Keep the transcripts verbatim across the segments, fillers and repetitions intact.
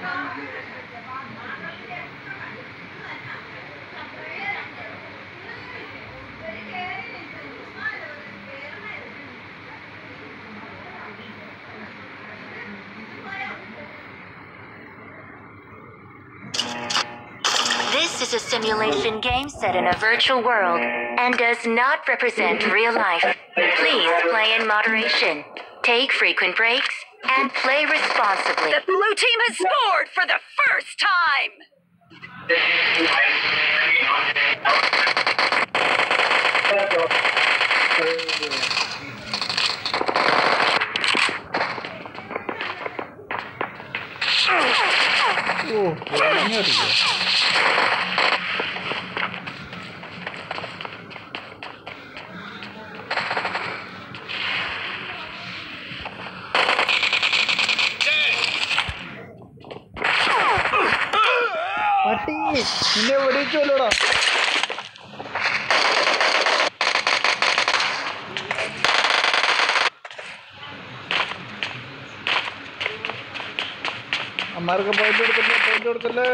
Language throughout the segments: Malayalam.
This is a simulation game set in a virtual world and does not represent real life. Please play in moderation, take frequent breaks, and play responsibly. The blue team has scored for the first time! Oh, പട്ടി നിന്നെ വെടിച്ചല്ലോടാ. അമ്മാർക്ക് പോയിട്ട് കൊടുക്കല്ലേ പോയിട്ട് കൊടുക്കല്ലേ.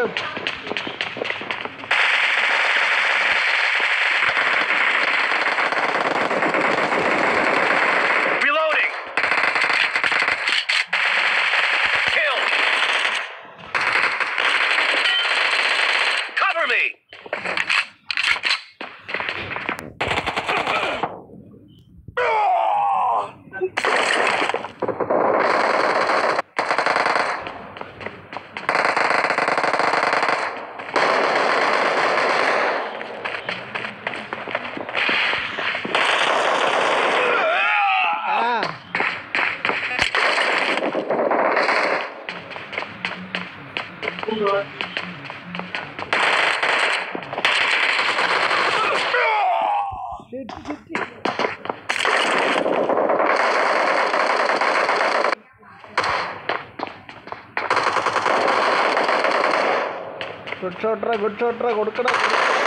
Good shot, good shot, good shot.